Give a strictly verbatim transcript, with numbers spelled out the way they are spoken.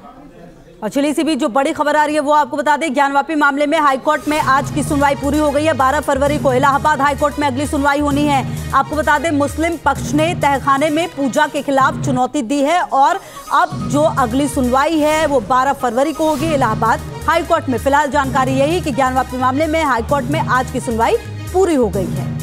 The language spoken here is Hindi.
और चलिए इसी बीच जो बड़ी खबर आ रही है वो आपको बता दें। ज्ञानवापी मामले में हाईकोर्ट में आज की सुनवाई पूरी हो गई है। बारह फरवरी को इलाहाबाद हाईकोर्ट में अगली सुनवाई होनी है। आपको बता दें मुस्लिम पक्ष ने तहखाने में पूजा के खिलाफ चुनौती दी है और अब जो अगली सुनवाई है वो बारह फरवरी को होगी इलाहाबाद हाईकोर्ट में। फिलहाल जानकारी यही कि ज्ञानवापी मामले में हाईकोर्ट में आज की सुनवाई पूरी हो गई है।